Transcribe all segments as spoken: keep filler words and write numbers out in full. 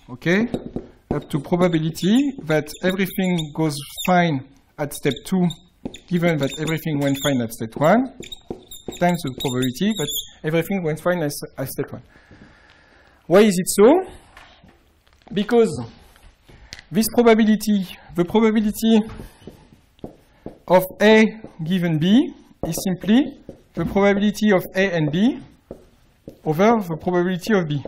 okay, up to probability that everything goes fine at step two, given that everything went fine at step one, times the probability that everything went fine at, at step one. Why is it so? Because this probability, the probability of A given B is simply the probability of A and B over the probability of B.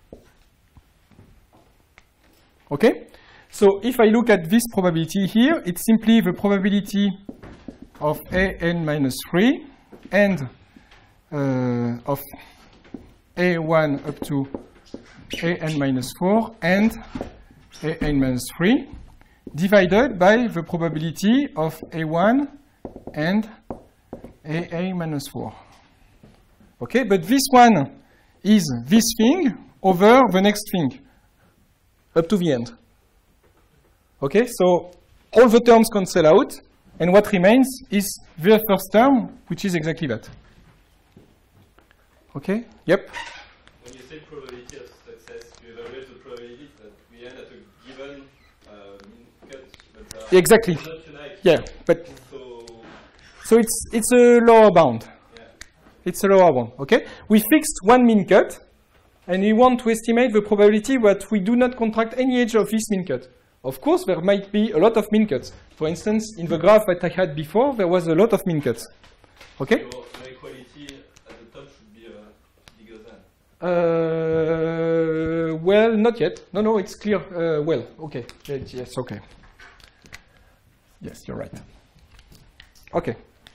Okay? So if I look at this probability here, it's simply the probability of A n minus three and uh, of A one up to A n minus four and A n minus three divided by the probability of A one and A a minus four. Okay, but this one is this thing over the next thing up to the end. Okay, so all the terms cancel out, and what remains is the first term, which is exactly that. Okay, yep? When you say probability of success, you evaluate the probability that we end at a given uh, cut. But, uh, exactly. Not tonight. Yeah, but so, so it's it's a lower bound. Yeah. It's a lower bound. Okay, we fixed one min cut, and we want to estimate the probability that we do not contract any edge of this min cut. Of course, there might be a lot of min cuts. For instance, in the graph that I had before, there was a lot of min cuts. Okay? So the equality at the top should be uh, bigger than. Uh, well, not yet. No, no, it's clear. Uh, well, okay. Yes, okay. Yes, you're right. Okay.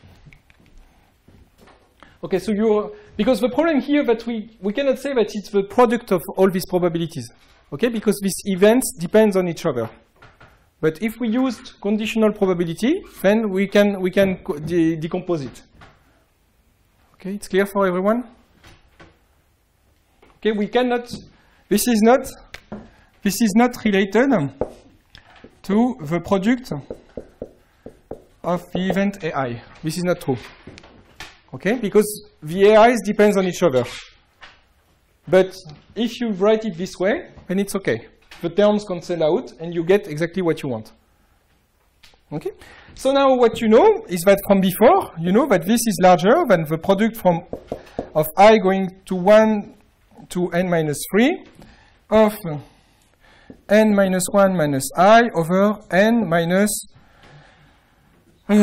Okay, so you're, because the problem here that we, we cannot say that it's the product of all these probabilities. Okay, because these events depend on each other. But if we used conditional probability, then we can, we can de decompose it. Okay, it's clear for everyone? Okay, we cannot, this is not, this is not related to the product of the event A I. This is not true. Okay, because the A Is depends on each other. But if you write it this way, then it's okay. The terms cancel out, and you get exactly what you want. Okay? So now what you know is that from before, you know that this is larger than the product from of I going to one to n minus three of n minus one minus I over n minus uh,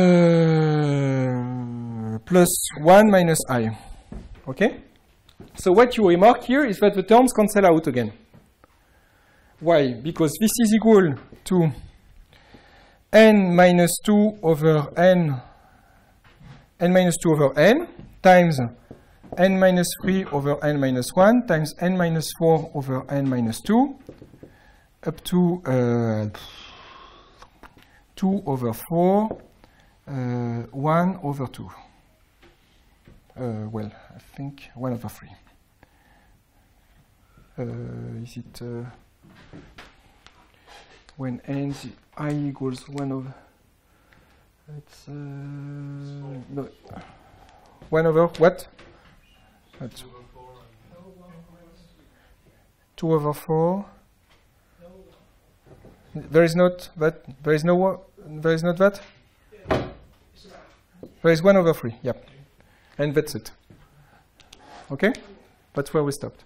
plus one minus I. Okay? So what you remark here is that the terms cancel out again. Why? Because this is equal to n minus two over n, n minus two over n, times n minus three over n minus one, times n minus four over n minus two, up to uh, two over four, uh, one over two. Uh, well, I think one over three. Uh, is it uh, when n I equals one over? It's uh, no, one over what? That's two over four. There is not that. There is no. There is not that. There is one over three. Yep. And that's it. Okay? That's where we stopped.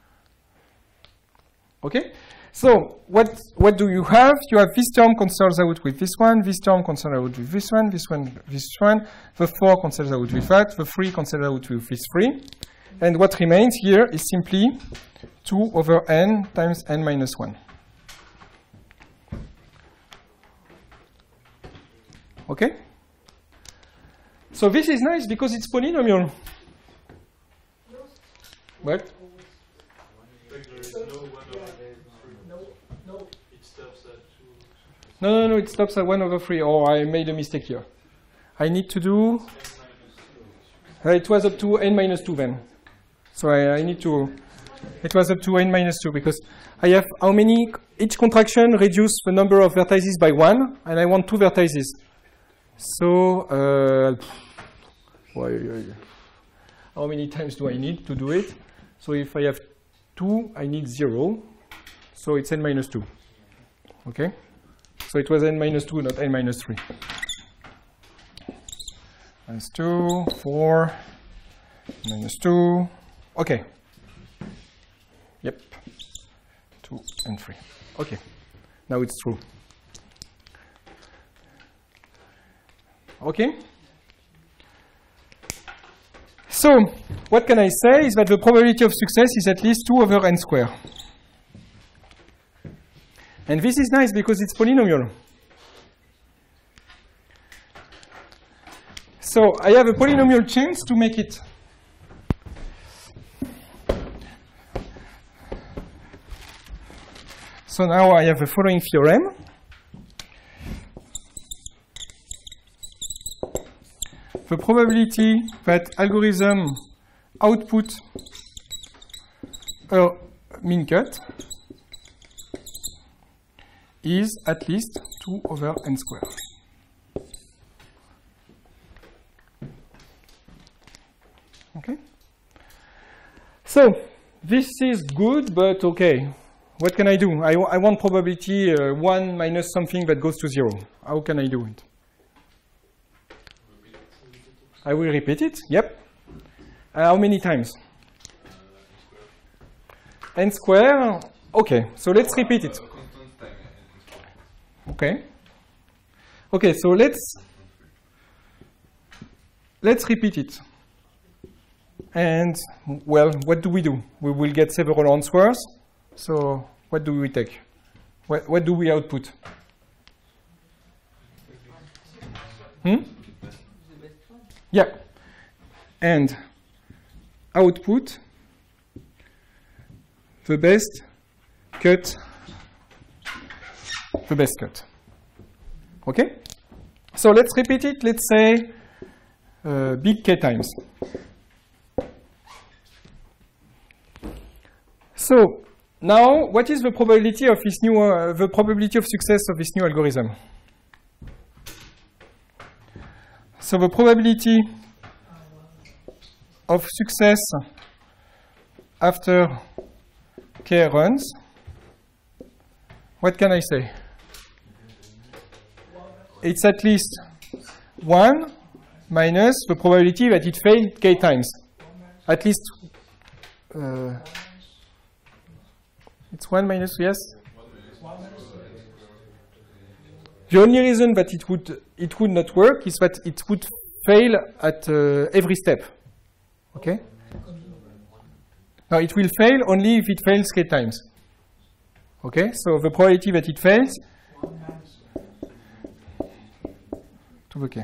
Okay? So what what do you have? You have this term cancels out with this one, this term cancels out with this one, this one, this one, the four cancels out with that, the three cancels out with this three. And what remains here is simply two over n times n minus one. Okay? So this is nice because it's polynomial. What? No, no, no, it stops at one over three. Oh, I made a mistake here. I need to do... Uh, it was up to n minus two then. So I, I need to... It was up to n minus two because I have how many... Each contraction reduces the number of vertices by one, and I want two vertices. So... Uh, how many times do I need to do it? So if I have two, I need zero. So it's n minus two. Okay? So it was n minus two, not n minus three. Minus two, four, minus two. Okay. Yep. two and three. Okay. Now it's true. Okay? So, what can I say is that the probability of success is at least two over n squared. And this is nice because it's polynomial. So, I have a polynomial chance to make it. So now I have the following theorem. The probability that algorithm output a min cut is at least two over n squared. Okay? So, this is good, but okay. What can I do? I, I want probability uh, one minus something that goes to zero. How can I do it? I will repeat it. Yep. Uh, how many times? N square. Okay, so let's repeat it. Okay. Okay, so let's let's repeat it. And well, what do we do? We will get several answers. So what do we take? What, what do we output? Hmm? Yeah. And output the best cut, the best cut. Okay? So let's repeat it. Let's say uh, big K times. So now, what is the probability of this new, uh, the probability of success of this new algorithm? So the probability of success after K runs, what can I say? It's at least one minus the probability that it failed K times. At least, uh, it's one minus, yes? The only reason that it would, it would not work is that it would fail at uh, every step. Okay? Now it will fail only if it fails K times. Okay? So the probability that it fails to the K.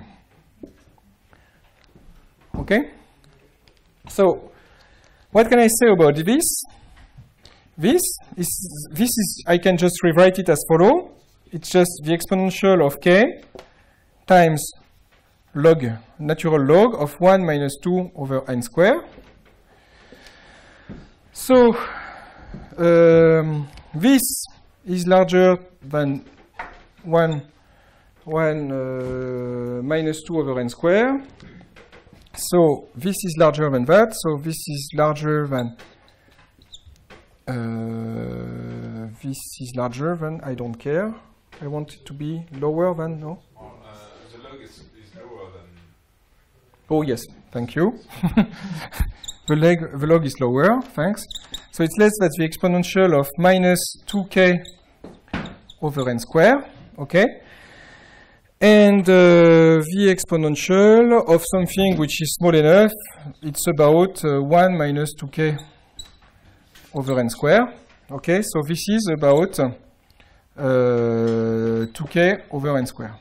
Okay? So what can I say about this? This is, this is, I can just rewrite it as follows. It's just the exponential of k times log, natural log of one minus two over n squared. So um, this is larger than one, one uh, minus two over n squared. So this is larger than that. So this is larger than Uh, this is larger than, I don't care. I want it to be lower than, no? Well, uh, the log is, is lower than... Oh, yes, thank you. the, leg, the log is lower, thanks. So it's less than the exponential of minus two k over n squared, okay? And uh, the exponential of something which is small enough, it's about uh, one minus two k over n squared. Okay, so this is about uh, two k over n squared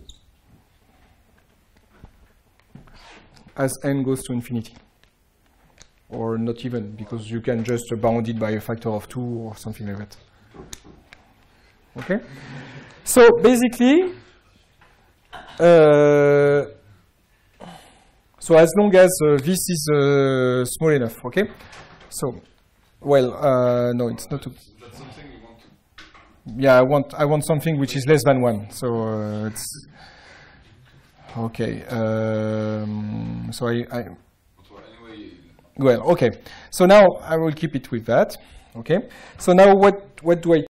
as n goes to infinity. Or not even, because you can just bound it by a factor of two or something like that. Okay? So basically, uh, so as long as uh, this is uh, small enough, okay? So, well, uh, no, it's not. A That's something you want to... Yeah, I want, I want something which is less than one. So uh, it's okay. Um, so I, I. Well, anyway, Well, okay. So now I will keep it with that. Okay. So now what what do I